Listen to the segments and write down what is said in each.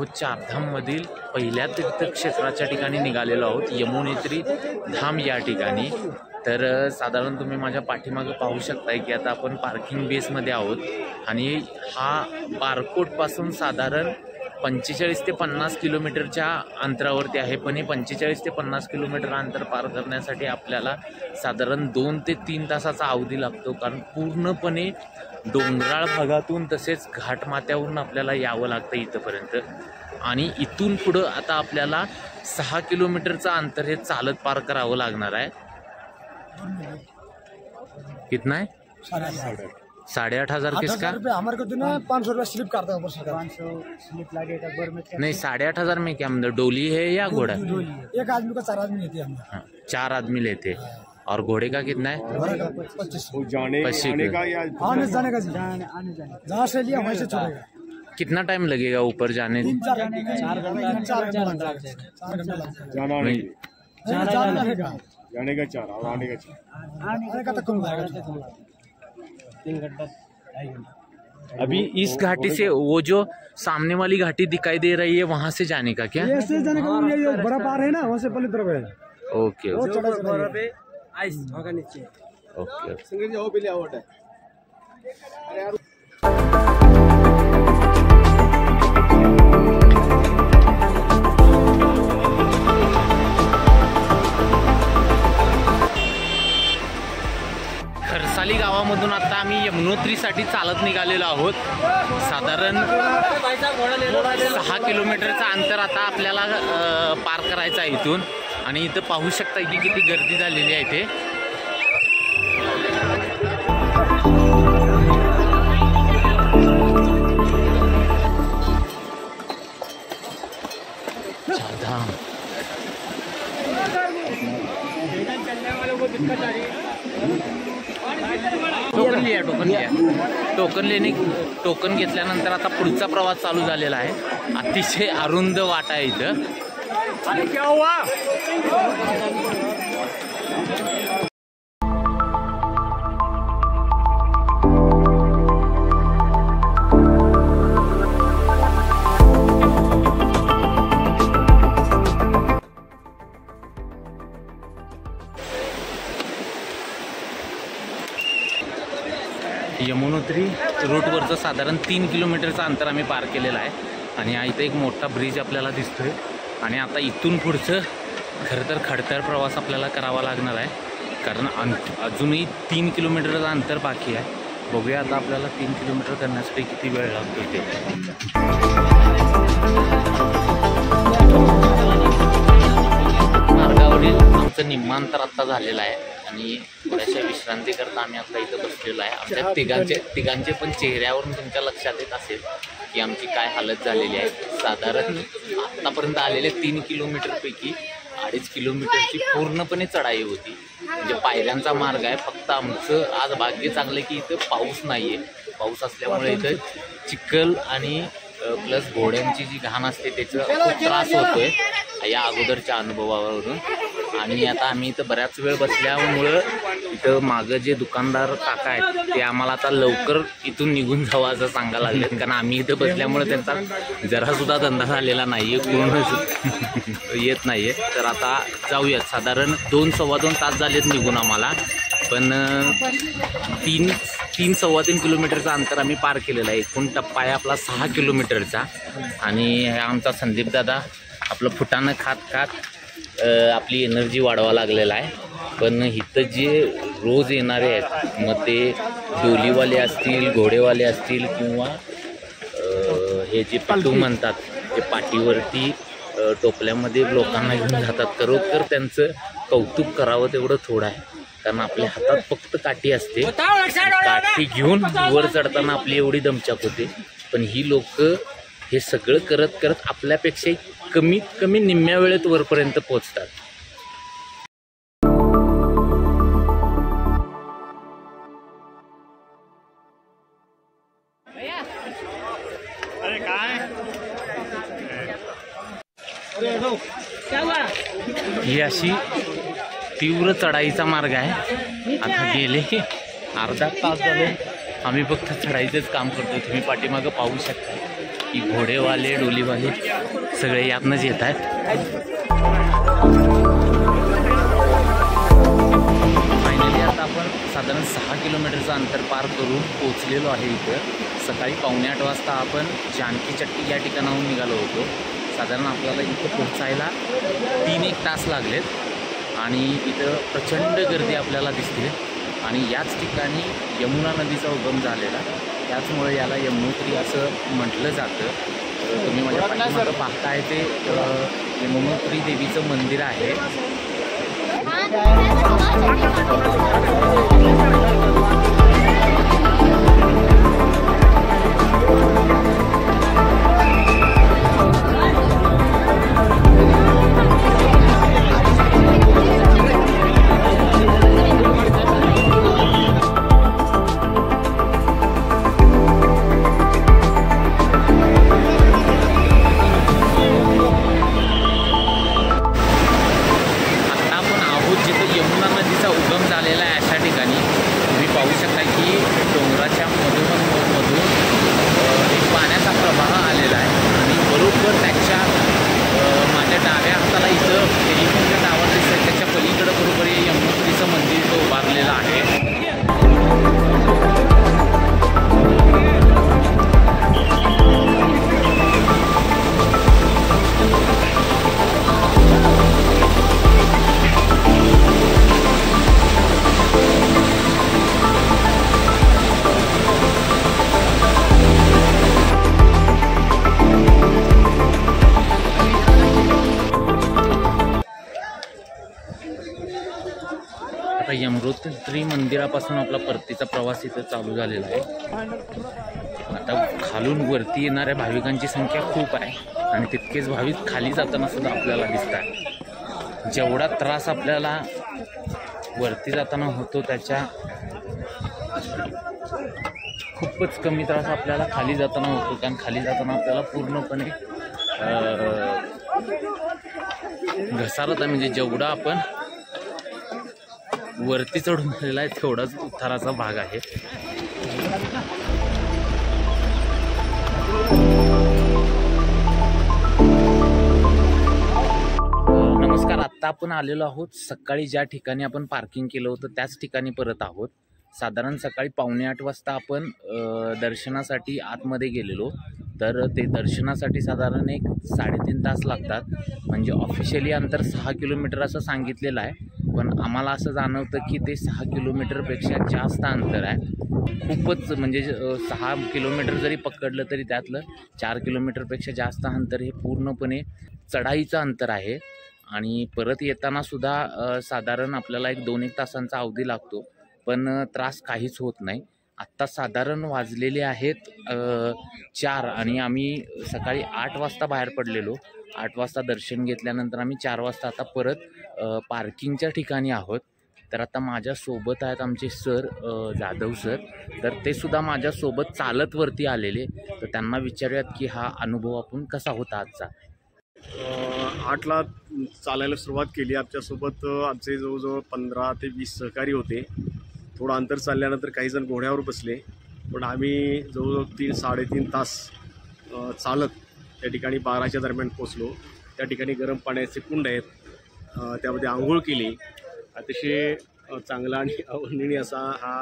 आहोत चारधाममधील पहिल्या तीर्थक्षेत्राच्या ठिकाणी निघालेलो आहोत, यमुनेत्री धाम या ठिकाणी। तर साधारण तुम्ही माझ्या पाठीमागं पाहू शकताय की आता आपण पार्किंग बेसमध्ये आहोत आणि हा बारकोटपासून साधारण 45 ते 50 किलोमीटरच्या अंतरावरती आहे। पण हे 45 ते 50 किलोमीटर अंतर पार करण्यासाठी आपल्याला साधारण 2 ते 3 तासाचा अवधी लागतो, कारण पूर्णपणे डोंगराळ भागातून तसेच घाटमाथ्यावरून आपल्याला यावं लागतं इथंपर्यंत। आणि इथून पुढं आता आपल्याला 6 किलोमीटरचं अंतर हे चालत पार करावं लागणार आहे। कितना है? 8,500 किसका? हमारे को दिन 500 रुपया स्लिप काटता है ऊपर सरकार। 500 स्लिप लगेगा बर में। नहीं 8,500 में क्या मतलब डोली है या घोड़ा? एक आदमी का 4 आदमी लेते हैं हम। हाँ, 4 आदमी लेते हैं। और घोड़े का कितना है? 25 जाने का या आने जाने का, जहाँ से लिया वहीं से छोड़ेगा। कितना टाइम लगेगा ऊपर जाने? 4 घंटा जाने का 4 और आने का 4। आने का तो कम जाएगा, 3 घंटा 2.5 घंटा। अभी इस घाटी से वो जो सामने वाली घाटी दिखाई दे रही है वहां से जाने का क्या? ऐसे जाने का ये बड़ा पार है ना, वहाँ से पहले तरफ है। ओके वो ओके चढ़ा पे आइस होगा नीचे। ओके सिंगल जाओ पहले आवट है। खरसाली गावामधून आता आम्ही यमुनोत्रीसाठी चालत निघालेलो आहोत। साधारण 6 किलोमीटरचं अंतर आता आपल्याला पार करायचं आहे इथून। आणि इथं पाहू शकता की किती गर्दी झालेली आहे इथे। चारधाम टोकन घेतल्यानंतर आता पुढचा प्रवास चालू झालेला आहे। अतिशय अरुंद वाट आहे इथं। क्या हुआ? यमुनोत्री रूटवरचं साधारण 3 किलोमीटरचं अंतर आम्ही पार केलेलं आहे आणि इथे एक मोठा ब्रिज आपल्याला दिसतोय। आणि आता इथून पुढचं खरं तर खडतर प्रवास आपल्याला करावा लागणार आहे, कारण अजूनही 3 किलोमीटरचं अंतर बाकी आहे। बघूया आता आपल्याला 3 किलोमीटर करण्यासाठी किती वेळ लागतो इथे। मार्गावरील आमचं निम्मांतर आता झालेलं आहे आणि थोड्याशा विश्रांती करता आम्ही आता इथं बसलेलो आहे। आमच्या तिघांचे पण चेहऱ्यावरून तुमच्या लक्षात येत असेल की आमची काय हालत झालेली आहे। साधारण आतापर्यंत आलेल्या 3 किलोमीटरपैकी 2.5 किलोमीटरची पूर्णपणे चढाई होती, म्हणजे पायऱ्यांचा मार्ग आहे। फक्त आमचं आज भाग्य चांगलं की इथं पाऊस नाही आहे। पाऊस असल्यामुळे इथं चिखल आणि प्लस घोड्यांची जी घाण असते त्याचा खूप त्रास होतोय या अगोदरच्या अनुभवावरून। आणि आता आम्ही इथं बऱ्याच वेळ बसल्यामुळं इथं मागं जे दुकानदार काका आहेत ते आम्हाला आता लवकर इथून निघून जावं असं सांगायला लागलेत, कारण आम्ही इथं बसल्यामुळे त्यांचा जरासुद्धा धंदा झालेला नाही आहे, पूर्ण येत नाही आहे। तर आता जाऊयात। साधारण 2-2.25 तास झालेत निघून आम्हाला, पण 3-3.25 किलोमीटरचं अंतर आम्ही पार केलेलं आहे। एकूण टप्पा आहे आपला 6 किलोमीटरचा। आणि आमचा संदीप दादा आपलं फुटाणं खात खात आपली एनर्जी वाढवा लागलेला आहे। पण इथं जे रोज येणारे आहेत, मग ते डोलीवाले असतील, घोडेवाले असतील किंवा हे जे पाटू म्हणतात, ते पाठीवरती टोपल्यामध्ये लोकांना घेऊन जातात, खरोखर त्यांचं कौतुक करावं तेवढं थोडं आहे। कारण आपल्या हातात फक्त काठी असते, काठी घेऊन वर चढताना आपली एवढी दमछाक होते। पण ही लोक हे सगळं करत करत आपल्यापेक्षा कमीत कमी निम्म्या वेळेत वरपर्यंत पोहोचतात। ही अशी तीव्र चढाईचा मार्ग आहे। आता गेले अर्धा तास झाले आम्ही फक्त चढाईचेच काम करतो। तुम्ही पाठीमागं पाहू शकता की घोडेवाले डोलीवाले सगळे यातनंच येत आहेत. फायनली आता आपण साधारण 6 किलोमीटरचं अंतर पार करून पोचलेलो आहे. इथं सकाळी 7:45 वाजता आपण जानकी चट्टी या ठिकाणाहून निघालो होतो. साधारण आपल्याला इथं पोचायला 3-1 तास लागलेत आणि इथं प्रचंड गर्दी आपल्याला दिसते. आणि याच ठिकाणी यमुना नदीचा उगम झालेला, त्याचमुळे याला यमुनोत्री असं म्हटलं जातं. तुम्ही माझ्या पाठीमागं पाहताय ते यमुनोत्री देवीचं मंदिर आहे. यमुनोत्री मंदिरापासून आपला परतीचा प्रवास इथं चालू झालेला आहे. आता खालून वरती येणाऱ्या भाविकांची संख्या खूप आहे आणि तितकेच भाविक खाली जाताना सुद्धा आपल्याला दिसत आहे. जेवढा त्रास आपल्याला वरती जाताना होतो त्याच्या खूपच कमी त्रास आपल्याला खाली जाताना होतो. कारण खाली जाताना आपल्याला पूर्णपणे घसारत आहे. म्हणजे जेवढा आपण वरती चढून आलेला आहे तेवढाच उताराचा भाग आहे. नमस्कार. आत्ता आपण आलेलो आहोत सकाळी ज्या ठिकाणी आपण पार्किंग केलं होतं त्याच ठिकाणी परत आहोत. साधारण सकाळी 7:45 वाजता आपण दर्शनासाठी आतमध्ये गेलेलो. तर ते दर्शनासाठी साधारण 3.5 तास लागतात. म्हणजे ऑफिशियली अंतर 6 किलोमीटर असं सांगितलेलं आहे, पण आम्हाला असं जाणवतं की ते 6 किलोमीटरपेक्षा जास्त अंतर आहे. खूपच म्हणजे 6 किलोमीटर जरी पकडलं तरी त्यातलं 4 किलोमीटरपेक्षा जास्त अंतर हे पूर्णपणे चढाईचं अंतर आहे. आणि परत येताना सुद्धा साधारण आपल्याला 2-1 तासांचा अवधी लागतो, पण त्रास काहीच होत नाही. आत्ता साधारण वाजलेले आहेत 4 आणि आम्ही सकाळी 8 वाजता बाहेर पडलेलो. 8 वाजता दर्शन घेतल्यानंतर आम्ही 4 वाजता आता परत पार्किंगच्या ठिकाणी आहोत. तर आता माझ्यासोबत आहेत आमचे सर जाधव सर. तर ते सुद्धा माझ्यासोबत चालत वरती आलेले. तर त्यांना विचारूयात की हा अनुभव आपण कसा होता आजचा. 8ला चालायला सुरुवात केली. आमच्यासोबत आमचे जवळजवळ 15 ते 20 सहकारी होते. थोडं अंतर चालल्यानंतर काही जण घोड्यावर बसले, पण आम्ही जवळजवळ 3-3.5 तास चालत त्या ठिकाणी 12च्या दरम्यान पोचलो. त्या ठिकाणी गरम पाण्याचे कुंड आहेत, त्यामध्ये आंघोळ केली. अतिशय चांगला आणि अवर्णनीय असा हा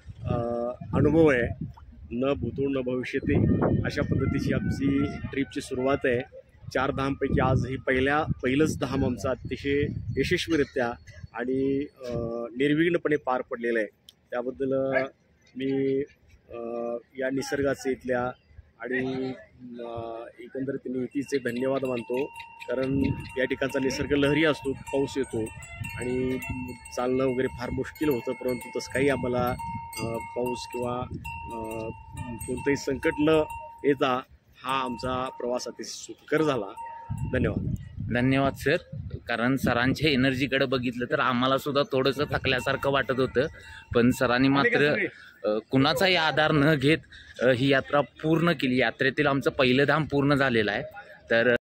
अनुभव आहे. न भूतो न भविष्यते अशा पद्धतीची आमची ट्रिपची सुरुवात आहे. 4 धामपैकी आज ही पहिलंच धाम आमचा अतिशय यशस्वीरित्या आणि निर्विघ्नपणे पार पडलेलं आहे. त्याबद्दल मी या निसर्गाचे इथल्या आणि एकंदरीत नितीचे धन्यवाद मानतो. कारण या ठिकाणचा निसर्ग लहरी असतो, पाऊस येतो आणि चालणं वगैरे फार मुश्किल होतं, परंतु तसं काही आम्हाला पाऊस किंवा कोणतंही संकट न येता हा आमचा प्रवास अतिशय सुखकर झाला. धन्यवाद सर. कारण सरांच्या एनर्जीकडे बघितलं तर आम्हाला सुद्धा थोडंसं थकल्यासारखं वाटत होतं, पण सरांनी मात्र कुणाचाही आधार न घेत ही यात्रा पूर्ण केली. यात्रेतील आमचं पहिलं धाम पूर्ण झालेलं आहे. तर